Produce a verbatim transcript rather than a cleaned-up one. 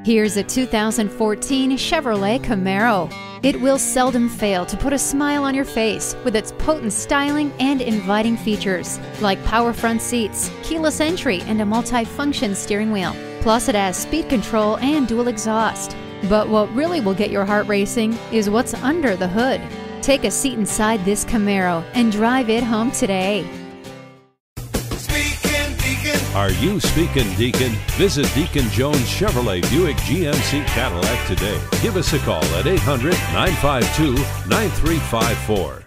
Here's a two thousand fourteen Chevrolet Camaro. It will seldom fail to put a smile on your face with its potent styling and inviting features like power front seats, keyless entry, and a multi-function steering wheel. Plus, it has speed control and dual exhaust. But what really will get your heart racing is what's under the hood. Take a seat inside this Camaro and drive it home today. Are you speaking Deacon? Visit Deacon Jones Chevrolet Buick G M C Cadillac today. Give us a call at eight hundred, nine five two, nine three five four.